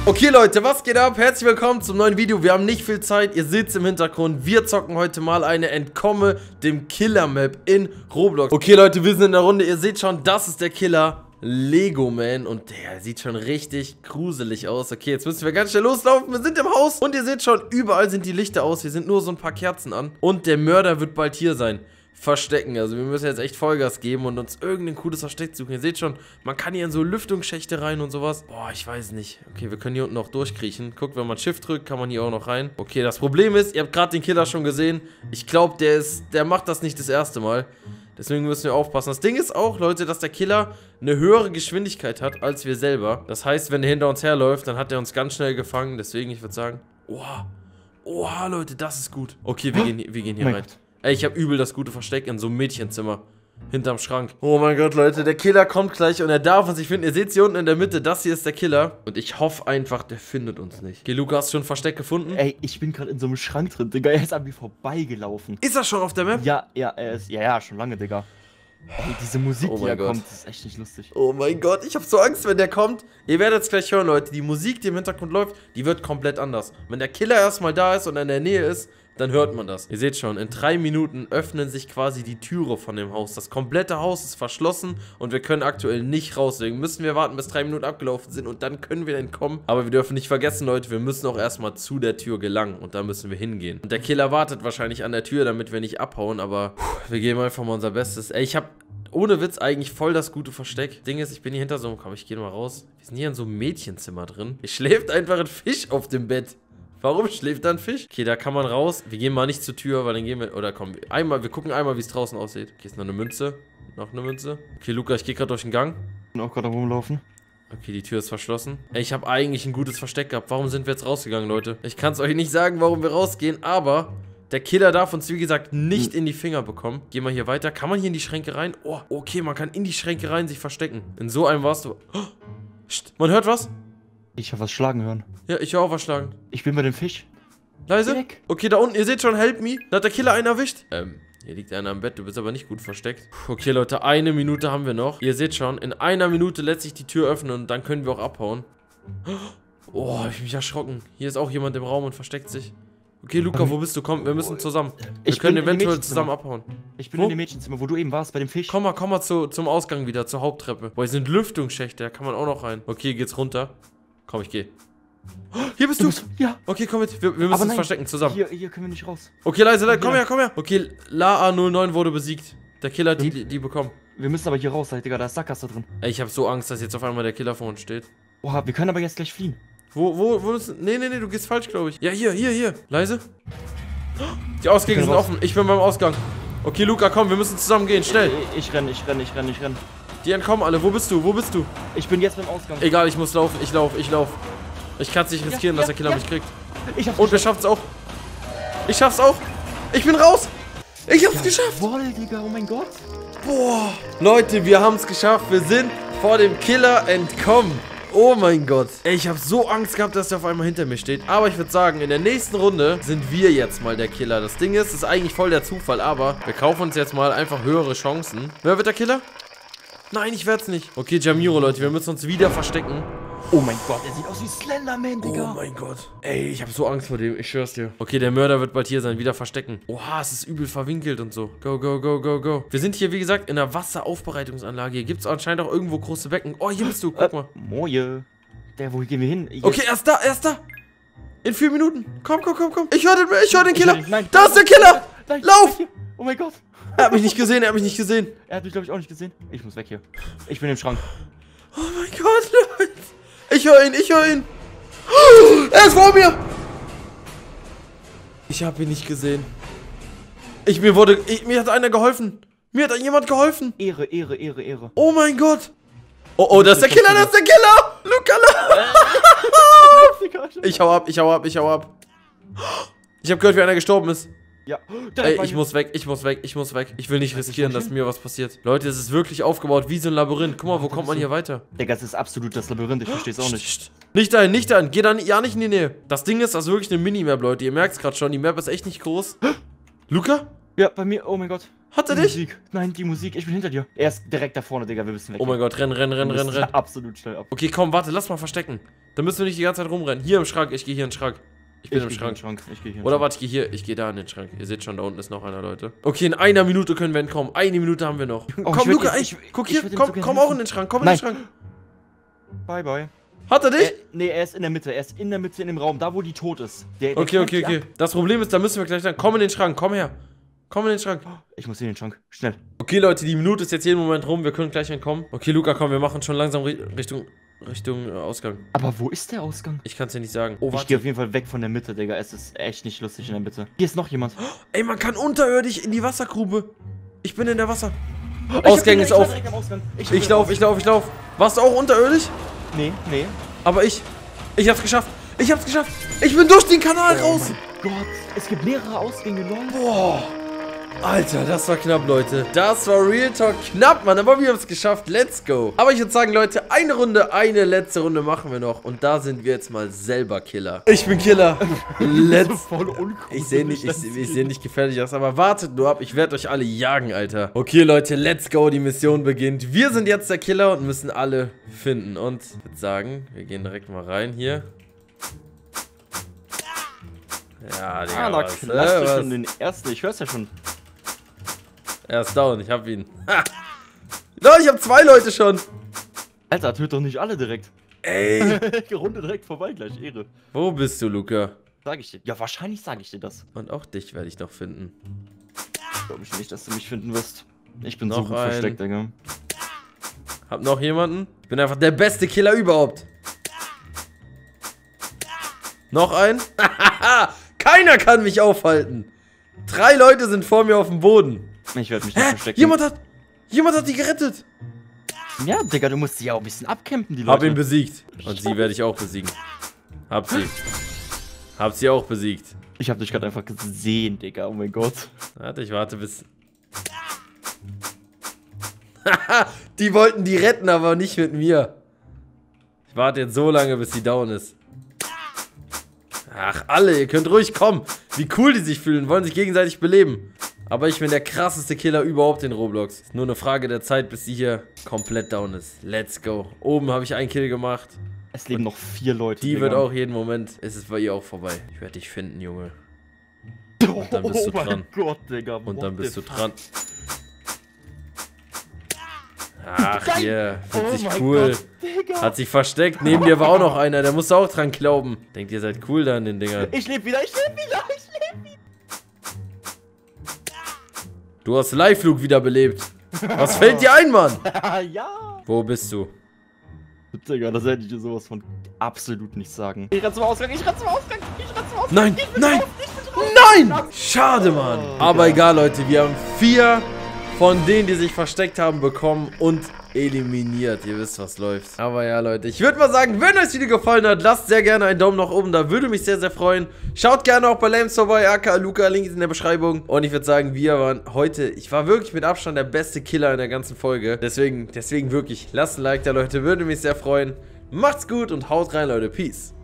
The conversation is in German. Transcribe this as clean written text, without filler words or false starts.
Okay Leute, was geht ab? Herzlich willkommen zum neuen Video. Wir haben nicht viel Zeit, ihr seht es im Hintergrund. Wir zocken heute mal eine Entkomme dem Killer-Map in Roblox. Okay Leute, wir sind in der Runde. Ihr seht schon, das ist der Killer Lego Man. Und der sieht schon richtig gruselig aus. Okay, jetzt müssen wir ganz schnell loslaufen. Wir sind im Haus und ihr seht schon, überall sind die Lichter aus. Hier sind nur so ein paar Kerzen an. Und der Mörder wird bald hier sein. Verstecken, also wir müssen jetzt echt Vollgas geben und uns irgendein cooles Versteck suchen. Ihr seht schon, man kann hier in so Lüftungsschächte rein und sowas. Boah, ich weiß nicht. Okay, wir können hier unten noch durchkriechen. Guckt, wenn man Shift drückt, kann man hier auch noch rein. Okay, das Problem ist, ihr habt gerade den Killer schon gesehen. Ich glaube, der macht das nicht das erste Mal. Deswegen müssen wir aufpassen. Das Ding ist auch, Leute, dass der Killer eine höhere Geschwindigkeit hat als wir selber. Das heißt, wenn er hinter uns herläuft, dann hat er uns ganz schnell gefangen. Deswegen, ich würde sagen, oha, oha, Leute, das ist gut. Okay, wir gehen hier rein. Ey, ich habe übel das gute Versteck in so einem Mädchenzimmer. Hinterm Schrank. Oh mein Gott, Leute, der Killer kommt gleich und er darf uns nicht finden. Ihr seht es hier unten in der Mitte, das hier ist der Killer. Und ich hoffe einfach, der findet uns nicht. Okay, Luca, hast du schon ein Versteck gefunden? Ey, ich bin gerade in so einem Schrank drin, Digga. Er ist an mir vorbeigelaufen. Ist er schon auf der Map? Ja, er ist. Ja, schon lange, Digga. Ey, diese Musik, die da kommt, ist echt nicht lustig. Oh mein Gott, ich habe so Angst, wenn der kommt. Ihr werdet es gleich hören, Leute. Die Musik, die im Hintergrund läuft, die wird komplett anders. Wenn der Killer erstmal da ist und in der Nähe ist, dann hört man das. Ihr seht schon, in 3 Minuten öffnen sich quasi die Türe von dem Haus. Das komplette Haus ist verschlossen und wir können aktuell nicht raus. Deswegen müssen wir warten, bis 3 Minuten abgelaufen sind und dann können wir entkommen. Aber wir dürfen nicht vergessen, Leute, wir müssen auch erstmal zu der Tür gelangen und da müssen wir hingehen. Und der Killer wartet wahrscheinlich an der Tür, damit wir nicht abhauen, aber wir geben einfach mal unser Bestes. Ey, ich habe ohne Witz eigentlich voll das gute Versteck. Ding ist, ich bin hier hinter so einem... Komm, ich gehe mal raus. Wir sind hier in so einem Mädchenzimmer drin. Hier schläft einfach ein Fisch auf dem Bett. Warum schläft da ein Fisch? Okay, da kann man raus. Wir gehen mal nicht zur Tür, weil dann gehen wir... Oder komm, wir gucken einmal, wie es draußen aussieht. Okay, ist noch eine Münze. Noch eine Münze. Okay, Luca, ich gehe gerade durch den Gang. Ich bin auch gerade am Rumlaufen. Okay, die Tür ist verschlossen. Ey, ich habe eigentlich ein gutes Versteck gehabt. Warum sind wir jetzt rausgegangen, Leute? Ich kann es euch nicht sagen, warum wir rausgehen, aber... Der Killer darf uns, wie gesagt, nicht in die Finger bekommen. Gehen wir hier weiter. Kann man hier in die Schränke rein? Oh, okay, man kann in die Schränke rein sich verstecken. In so einem warst du... Oh, man hört was? Ich habe was schlagen hören. Ja, ich höre auch was schlagen. Ich bin bei dem Fisch. Leise? Weg. Okay, da unten, ihr seht schon, help me. Da hat der Killer einen erwischt. Hier liegt einer am Bett, du bist aber nicht gut versteckt. Okay, Leute, 1 Minute haben wir noch. Ihr seht schon, in 1 Minute lässt sich die Tür öffnen und dann können wir auch abhauen. Oh, hab ich mich erschrocken. Hier ist auch jemand im Raum und versteckt sich. Okay, Luca, wo bist du? Komm, wir müssen zusammen. Wir können eventuell zusammen abhauen. Ich bin in dem Mädchenzimmer, wo du eben warst, bei dem Fisch. Komm mal zum Ausgang wieder, zur Haupttreppe. Boah, hier sind Lüftungsschächte, da kann man auch noch rein. Okay, geht's runter. Komm, ich gehe. Oh, hier bist du! Ja. Okay, komm mit. Wir müssen uns verstecken, zusammen. Hier können wir nicht raus. Okay, leise, komm her. Okay, La-A09 wurde besiegt. Der Killer hat die bekommen. Wir müssen aber hier raus, Digga, da ist Sackgasse drin. Ey, ich habe so Angst, dass jetzt auf einmal der Killer vor uns steht. Oha, wir können aber jetzt gleich fliehen. Wo ist... Nee, du gehst falsch, glaube ich. Ja, hier. Leise. Die Ausgänge sind offen. Ich bin beim Ausgang. Okay, Luca, komm, wir müssen zusammen gehen. Schnell. Ich renn. Die entkommen alle. Wo bist du? Ich bin jetzt beim Ausgang. Egal, ich muss laufen. Ich lauf. Ich kann es nicht riskieren, dass der Killer mich kriegt. Und wir schaffen es auch. Ich schaff's auch. Ich bin raus. Ich hab's geschafft. Jawohl, Digga, oh mein Gott. Boah. Leute, wir haben es geschafft. Wir sind vor dem Killer entkommen. Oh mein Gott. Ey, ich habe so Angst gehabt, dass der auf einmal hinter mir steht. Aber ich würde sagen, in der nächsten Runde sind wir jetzt mal der Killer. Das Ding ist, es ist eigentlich voll der Zufall, aber wir kaufen uns jetzt mal einfach höhere Chancen. Wer wird der Killer? Nein, ich werde es nicht. Okay, Jamiro, Leute, wir müssen uns wieder verstecken. Oh mein Gott, er sieht aus wie Slenderman, Digga. Oh mein Gott. Ey, ich habe so Angst vor dem, ich schwör's dir. Okay, der Mörder wird bald hier sein, wieder verstecken. Oha, es ist übel verwinkelt und so. Go. Wir sind hier, wie gesagt, in einer Wasseraufbereitungsanlage. Hier gibt es anscheinend auch irgendwo große Becken. Oh, hier bist du, guck mal. Moje. Wo gehen wir hin? Okay, er ist da. In 4 Minuten. Komm. Ich höre den Killer. Nein. Da ist der Killer. Nein. Lauf. Oh mein Gott. Er hat mich nicht gesehen. Er hat mich, glaube ich, auch nicht gesehen. Ich muss weg hier. Ich bin im Schrank. Oh mein Gott, Leute. Ich höre ihn. Er ist vor mir. Ich habe ihn nicht gesehen. Mir hat einer geholfen. Mir hat jemand geholfen. Ehre. Oh mein Gott. Oh, das ist der Killer. Luca. Ich hau ab. Ich habe gehört, wie einer gestorben ist. Ja. Ey, ich muss weg. Ich will nicht riskieren, dass mir was passiert. Leute, es ist wirklich aufgebaut wie so ein Labyrinth. Guck mal, wo kommt man hier weiter? Digga, es ist absolut das Labyrinth. Ich verstehe es auch nicht. Nicht dahin. Geh da ja nicht in die Nähe. Das Ding ist, das ist wirklich eine Minimap, Leute. Ihr merkt es gerade schon. Die Map ist echt nicht groß. Luca? Ja, bei mir. Oh mein Gott. Hat er Die dich? Musik. Nein, die Musik. Ich bin hinter dir. Er ist direkt da vorne, Digga. Wir müssen weg. Oh mein Gott, renn. Absolut schnell ab. Okay, komm, warte, lass mal verstecken. Dann müssen wir nicht die ganze Zeit rumrennen. Hier im Schrank, ich gehe hier in den Schrank. Ich bin im Schrank. Ich gehe hier. Oder warte, ich gehe hier. Ich gehe da in den Schrank. Ihr seht schon, da unten ist noch einer, Leute. Okay, in einer Minute können wir entkommen. Eine Minute haben wir noch. Oh, komm, Luca, guck hier. Komm auch in den Schrank. Komm in den Schrank. Bye, bye. Hat er dich? Nee, er ist in der Mitte. Er ist in der Mitte in dem Raum, da wo die tot ist. Okay. Das Problem ist, da müssen wir gleich dann. Komm in den Schrank, komm her. Komm in den Schrank. Ich muss in den Schrank. Schnell. Okay, Leute, die Minute ist jetzt jeden Moment rum. Wir können gleich entkommen. Okay, Luca, komm, wir machen schon langsam Richtung Ausgang. Aber wo ist der Ausgang? Ich kann es dir nicht sagen. Oh, ich gehe auf jeden Fall weg von der Mitte, Digga. Es ist echt nicht lustig in der Mitte. Hier ist noch jemand. Ey, man kann unterirdisch in die Wassergrube. Ich bin in der Wasser. Ausgang ist auf. Ich lauf. Warst du auch unterirdisch? Nee. Aber ich hab's geschafft. Ich bin durch den Kanal raus. Oh mein Gott, es gibt mehrere Ausgänge, lol. Boah. Alter, das war knapp, Leute. Das war Real Talk knapp, Mann. Aber wir haben es geschafft. Let's go. Aber ich würde sagen, Leute, eine letzte Runde machen wir noch. Und da sind wir jetzt mal selber Killer. Ich bin Killer. Ich sehe nicht gefährlich aus, aber wartet nur ab. Ich werde euch alle jagen, Alter. Okay, Leute, let's go. Die Mission beginnt. Wir sind jetzt der Killer und müssen alle finden. Und ich würde sagen, wir gehen direkt mal rein hier. Ja, Digga, da klatscht schon den ersten. Ich hör's ja schon. Er ist down, ich hab ihn. Ha! Leute, ich hab 2 Leute schon. Alter, töt doch nicht alle direkt. Ey. Runde direkt vorbei gleich, Ehre. Wo bist du, Luca? Sag ich dir. Ja, wahrscheinlich sage ich dir das. Und auch dich werde ich noch finden. Glaube ich nicht, dass du mich finden wirst. Ich bin noch so gut versteckt, Digga. Hab noch jemanden? Ich bin einfach der beste Killer überhaupt. Noch ein? Keiner kann mich aufhalten. 3 Leute sind vor mir auf dem Boden. Ich werde mich nicht verstecken. Jemand hat die gerettet. Ja, Digga, du musst sie ja auch ein bisschen abkämpfen, die Leute. Hab ihn besiegt. Und sie werde ich auch besiegen. Hab sie auch besiegt. Ich hab dich gerade einfach gesehen, Digga. Oh mein Gott. Warte, ich warte bis... Die wollten die retten, aber nicht mit mir. Ich warte jetzt so lange, bis sie down ist. Ach, alle, ihr könnt ruhig kommen. Wie cool die sich fühlen, wollen sich gegenseitig beleben. Aber ich bin der krasseste Killer überhaupt in Roblox. Ist nur eine Frage der Zeit, bis sie hier komplett down ist. Let's go. Oben habe ich einen Kill gemacht. Es leben noch 4 Leute. Die wird auch jeden Moment. Es ist bei ihr auch vorbei. Ich werde dich finden, Junge. Und dann bist du dran. Oh mein Gott, Digga. Und dann bist du dran. Ach, hier. Findet sich cool. Gott, hat sich versteckt. Neben dir war auch noch einer. Der musste auch dran glauben. Denkt, ihr seid cool da an den Dingern. Ich lebe wieder. Du hast Leihflug wiederbelebt. Was fällt dir ein, Mann? Ja. Wo bist du? Digga, das hätte ich dir sowas von absolut nicht sagen. Ich renn zum Ausgang. Nein. Schade, Mann. Aber egal, Leute. Wir haben 4 von denen, die sich versteckt haben, bekommen und eliminiert. Ihr wisst, was läuft. Aber ja, Leute, ich würde mal sagen, wenn euch das Video gefallen hat, lasst sehr gerne einen Daumen nach oben da. Würde mich sehr, sehr freuen. Schaut gerne auch bei Lames vorbei, aka Luca. Link ist in der Beschreibung. Und ich würde sagen, wir waren heute, ich war wirklich mit Abstand der beste Killer in der ganzen Folge. Deswegen wirklich, lasst ein Like da, Leute. Würde mich sehr freuen. Macht's gut und haut rein, Leute. Peace.